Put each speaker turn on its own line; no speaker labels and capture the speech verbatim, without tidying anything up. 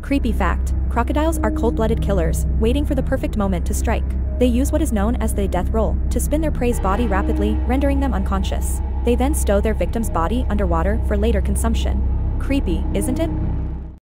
Creepy fact: crocodiles are cold-blooded killers, waiting for the perfect moment to strike. They use what is known as the death roll to spin their prey's body rapidly, rendering them unconscious. They then stow their victim's body underwater for later consumption. Creepy, isn't it?